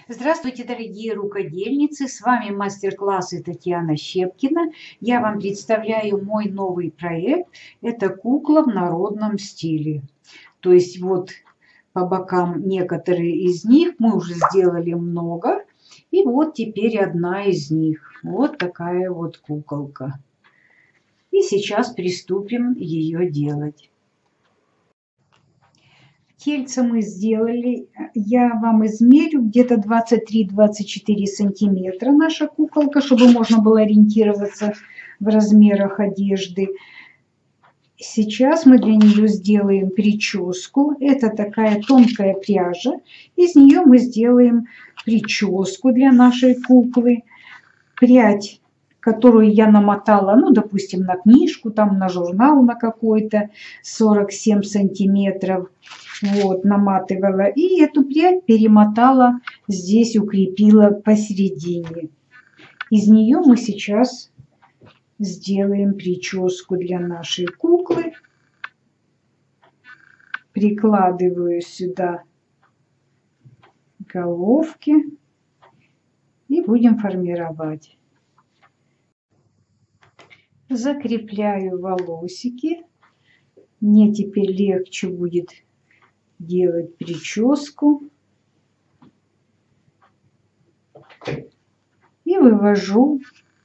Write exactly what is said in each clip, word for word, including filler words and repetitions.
Здравствуйте, дорогие рукодельницы! С вами мастер-классы Татьяна Щепкина. Я вам представляю мой новый проект. Это кукла в народном стиле. То есть вот по бокам некоторые из них мы уже сделали много. И вот теперь одна из них. Вот такая вот куколка. И сейчас приступим ее делать. Тельце мы сделали, я вам измерю, где-то двадцать три — двадцать четыре сантиметра наша куколка, чтобы можно было ориентироваться в размерах одежды. Сейчас мы для нее сделаем прическу. Это такая тонкая пряжа. Из нее мы сделаем прическу для нашей куклы. Прядь, которую я намотала, ну, допустим, на книжку, там, на журнал на какой-то, сорок семь сантиметров. Вот, наматывала. И эту прядь перемотала, здесь укрепила посередине. Из нее мы сейчас сделаем прическу для нашей куклы. Прикладываю сюда головки и будем формировать. Закрепляю волосики. Мне теперь легче будет делать прическу. И вывожу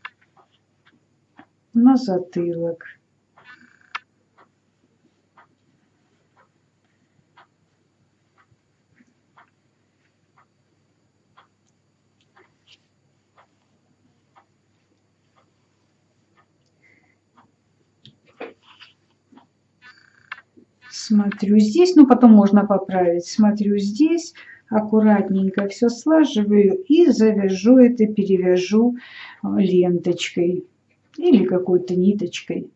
на затылок. Смотрю здесь, ну потом можно поправить. Смотрю здесь, аккуратненько все слаживаю и завяжу это, перевяжу ленточкой или какой-то ниточкой.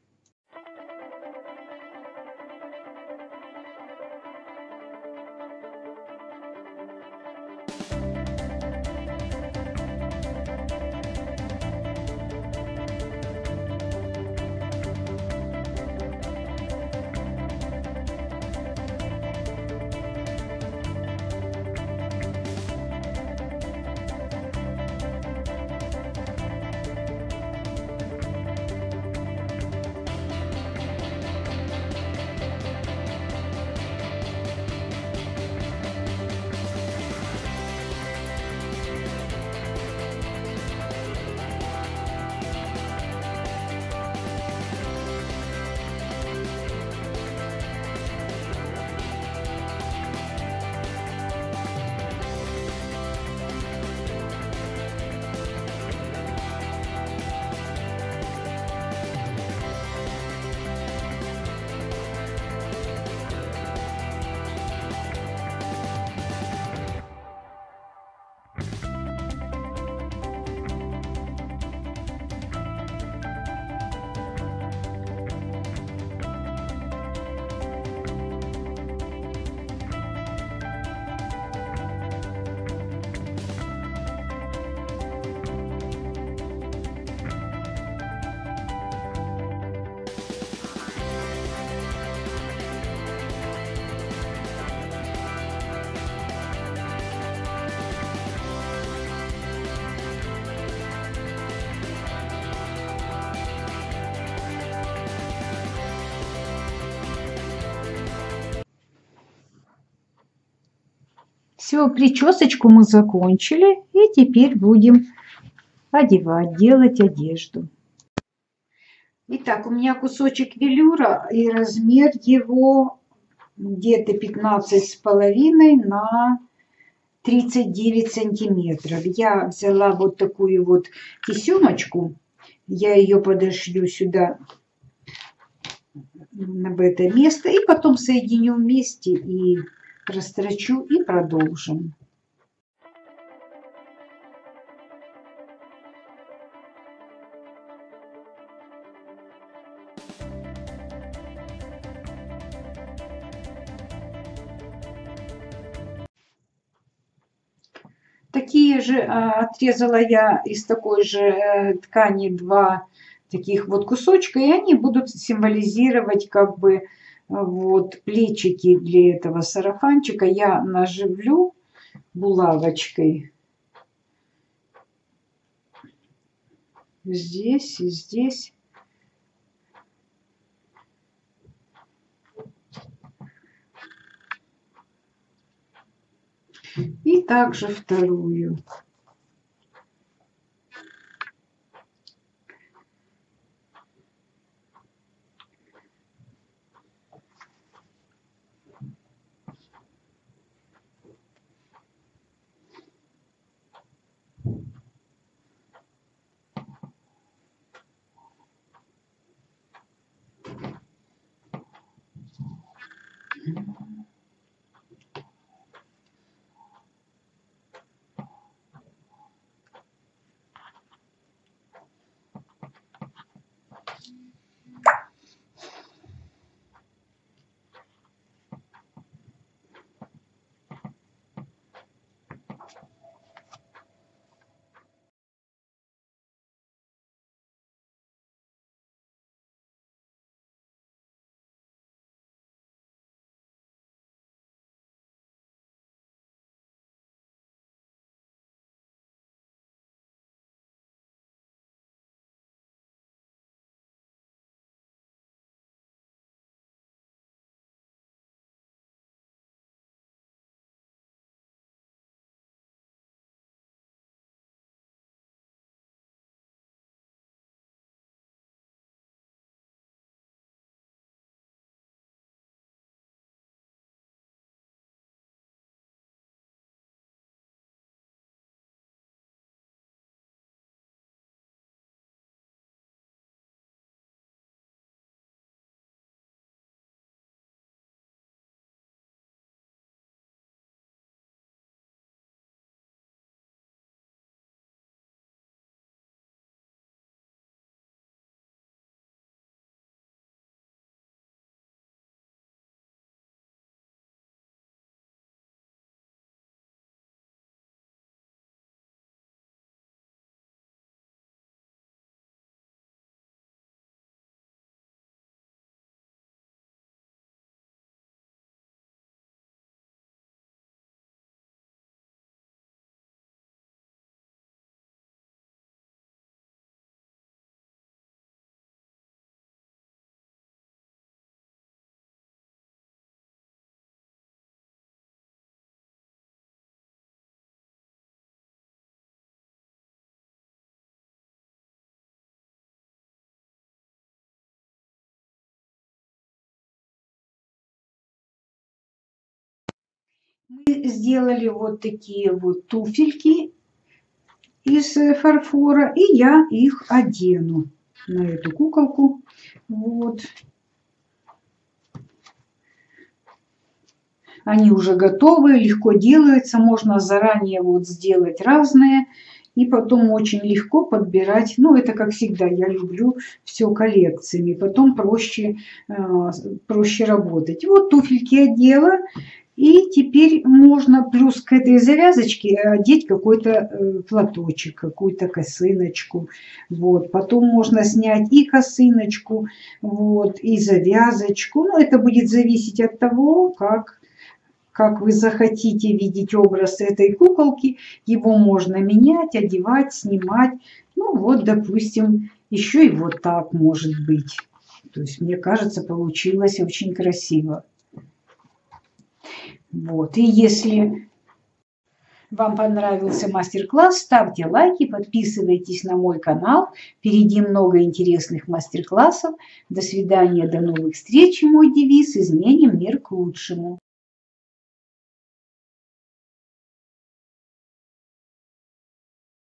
Все, причесочку мы закончили, и теперь будем одевать, делать одежду. Итак, у меня кусочек велюра, и размер его где-то пятнадцать с половиной на тридцать девять сантиметров. Я взяла вот такую вот тесемочку, я ее подошью сюда, в это место, и потом соединю вместе и растрачу и продолжим. Такие же отрезала я из такой же ткани два таких вот кусочка, и они будут символизировать как бы вот плечики для этого сарафанчика. Я наживлю булавочкой здесь и здесь. И также вторую. Мы сделали вот такие вот туфельки из фарфора, и я их одену на эту куколку. Вот. Они уже готовы, легко делаются, можно заранее вот сделать разные, и потом очень легко подбирать. Ну, это как всегда, я люблю все коллекциями, потом проще, проще работать. Вот туфельки одела. И теперь можно плюс к этой завязочке одеть какой-то платочек, какую-то косыночку. Вот. Потом можно снять и косыночку, вот, и завязочку. Ну, это будет зависеть от того, как, как вы захотите видеть образ этой куколки. Его можно менять, одевать, снимать. Ну, вот, допустим, еще и вот так может быть. То есть, мне кажется, получилось очень красиво. Вот, и если вам понравился мастер-класс, ставьте лайки, подписывайтесь на мой канал. Впереди много интересных мастер-классов. До свидания, до новых встреч. Мой девиз: изменим мир к лучшему.